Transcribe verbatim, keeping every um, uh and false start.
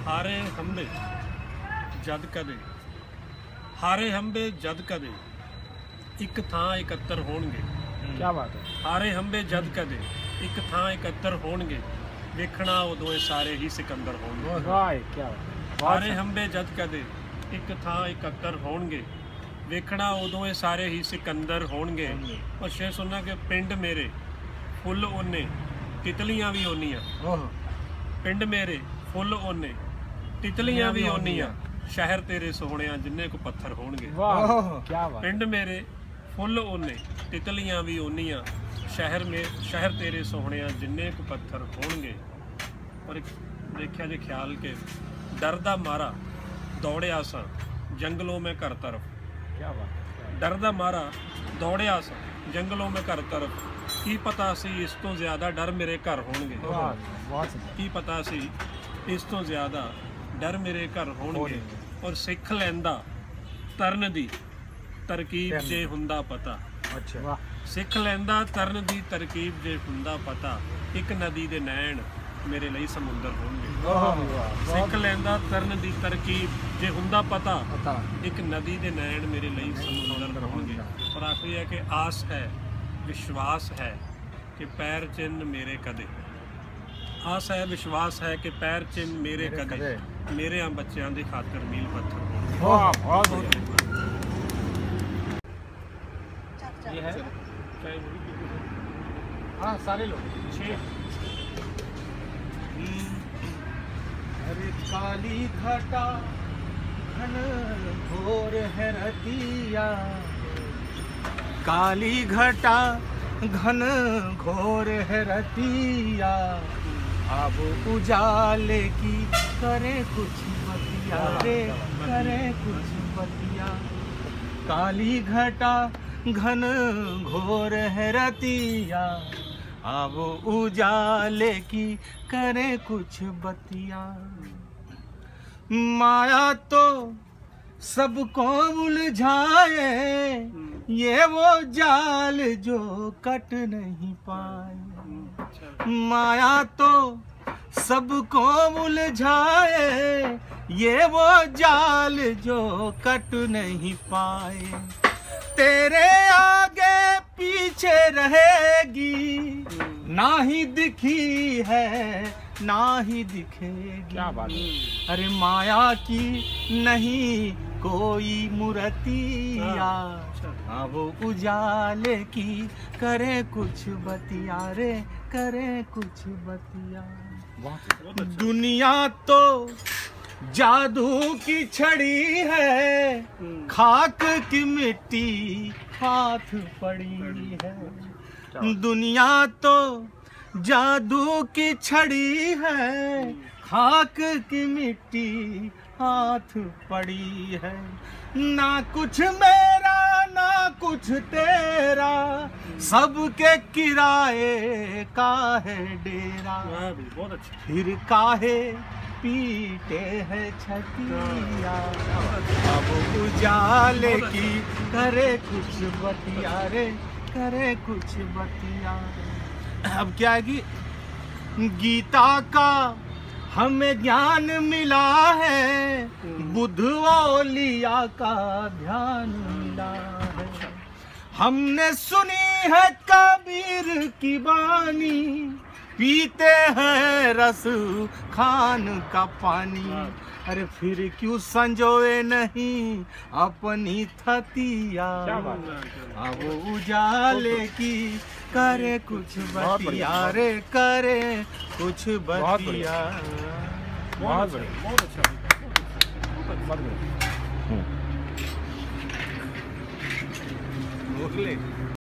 ਹਾਰੇ ਹੰਬੇ ਜਦ ਕਦੇ ਹਾਰੇ ਹੰਬੇ ਜਦ ਕਦੇ ਇੱਕ ਥਾਂ ਇਕੱਤਰ ਹੋਣਗੇ। क्या बात है। ਹਾਰੇ ਹੰਬੇ ਜਦ ਕਦੇ ਇੱਕ ਥਾਂ ਇਕੱਤਰ ਹੋਣਗੇ, ਵੇਖਣਾ ਉਦੋਂ ਇਹ ਸਾਰੇ ਹੀ ਸਿਕੰਦਰ ਹੋਣਗੇ। वाह क्या बात है। ਹਾਰੇ ਹੰਬੇ ਜਦ ਕਦੇ ਇੱਕ ਥਾਂ ਇਕੱਤਰ ਹੋਣਗੇ, ਵੇਖਣਾ ਉਦੋਂ ਇਹ ਸਾਰੇ ਹੀ ਸਿਕੰਦਰ ਹੋਣਗੇ। ਔਰ ਸ਼ੇਰ ਸੁਣਨਾ ਕਿ ਪਿੰਡ ਮੇਰੇ ਫੁੱਲ ਓਨੇ ਤਿਤਲੀਆਂ ਵੀ ਓਨੀਆਂ, ਪਿੰਡ ਮੇਰੇ ਫੁੱਲ ਓਨੇ ਤਿਤਲੀਆਂ ਵੀ ਓਨੀਆਂ, ਸ਼ਹਿਰ ਤੇਰੇ ਸੋਹਣਿਆਂ ਜਿੰਨੇ ਕੋ ਪੱਥਰ ਹੋਣਗੇ। वाह क्या बात। ਪਿੰਡ ਮੇਰੇ ਫੁੱਲ ਓਨੇ ਤਿਤਲੀਆਂ ਵੀ ਓਨੀਆਂ, ਸ਼ਹਿਰ ਮੇ ਸ਼ਹਿਰ ਤੇਰੇ ਸੋਹਣਿਆਂ ਜਿੰਨੇ ਕੋ ਪੱਥਰ ਹੋਣਗੇ। ਔਰ ਇੱਕ ਦੇਖਿਆ ਜੇ ਖਿਆਲ ਕੇ ਡਰ ਦਾ ਮਾਰਾ ਦੌੜਿਆ ਸਾਂ ਜੰਗਲੋਂ ਮੈਂ ਘਰ ਤਰਫ, क्या बात है। ਡਰ ਦਾ ਮਾਰਾ ਦੌੜਿਆ ਸਾਂ ਜੰਗਲੋਂ ਮੈਂ ਘਰ ਤਰਫ, ਕੀ ਪਤਾ ਸੀ ਇਸ ਤੋਂ ਜ਼ਿਆਦਾ ਡਰ ਮੇਰੇ ਘਰ ਹੋਣਗੇ। वाह बहुत सुंदर। ਕੀ ਪਤਾ ਸੀ ਇਸ ਤੋਂ ਜ਼ਿਆਦਾ ਡਰ ਮੇਰੇ ਘਰ ਹੋਣਗੇ। ਔਰ ਸਿੱਖ ਲੈਂਦਾ ਤਰਨ ਦੀ ਤਰਕੀਬ ਜੇ ਹੁੰਦਾ ਪਤਾ, अच्छा वाह। ਸਿੱਖ ਲੈਂਦਾ ਤਰਨ ਦੀ ਤਰਕੀਬ ਜੇ ਹੁੰਦਾ ਪਤਾ, ਇੱਕ ਨਦੀ ਦੇ ਨੈਣ ਮੇਰੇ ਲਈ ਸਮੁੰਦਰ ਹੋਣਗੇ। वाह वाह ਸਿੱਖ ਲੈਂਦਾ ਤਰਨ ਦੀ ਤਰਕੀਬ ਜੇ ਹੁੰਦਾ ਪਤਾ, पता। ਇੱਕ ਨਦੀ ਦੇ ਨੈਣ ਮੇਰੇ ਲਈ ਸਮੁੰਦਰ ਹੋਣਗੇ। ਪਰ ਆਖਰੀ ਹੈ ਕਿ ਆਸ ਹੈ ਵਿਸ਼ਵਾਸ ਹੈ ਕਿ ਪੈਰ ਚਿੰਨ ਮੇਰੇ ਕਦੇ, ਆਸ ਹੈ ਵਿਸ਼ਵਾਸ ਹੈ ਕਿ ਪੈਰ ਚਿੰਨ ਮੇਰੇ ਕਦੇ, ਮੇਰੇ ਆ ਬੱਚਿਆਂ ਦੀ ਖਾਤਰ ਮੀਲ ਪੱਥਰ ਹੋਣਗੇ। वाह बहुत बढ़िया। ये है ਚਾਹੇ ਉਹ ਵੀ हाँ सारे लोग। ਛੇ अरे काली घटा घन घोर है रतिया, काली घटा घन घोर है रतिया, अब उजाले की करे कुछ बतिया रे, करे कुछ बतिया। काली घटा घन घोर है रतिया, अब उजाले की करे कुछ बतिया। माया तो सबको उलझाए, ये वो जाल जो कट नहीं पाए। माया तो सबको उलझाए, ये वो जाल जो कट नहीं पाए। तेरे आगे पीछे रहेगी, ना ही दिखी है ना ही दिखेगी। क्या बात है। अरे माया की नहीं कोई मूर्तिया, अब उजाले की करे कुछ बतिया रे, करे कुछ बतिया। दुनिया तो जादू की छड़ी है, खाक की मिट्टी हाथ पड़ी है। दुनिया तो जादू की छड़ी है, खाक की मिट्टी हाथ पड़ी है। ना कुछ मेरा ना कुछ तेरा, सबके किराए का है डेरा। बहुत अच्छा। फिर काहे पीटे है छतिया, अब उजाले की करे कुछ बतिया रे, करे कुछ बतिया। अब क्या है कि गीता का हमें ज्ञान मिला है, बुद्ध औलिया का ध्यान मिला है। हमने सुनी है कबीर की बानी, पीते हैं रस खान का पानी। अरे फिर क्यों संजोए नहीं अपनी थतिया, अब उजाले की करे कुछ बतिया रे, करे कुछ बतिया। बहुत बढ़िया, बहुत अच्छा, बहुत बढ़िया।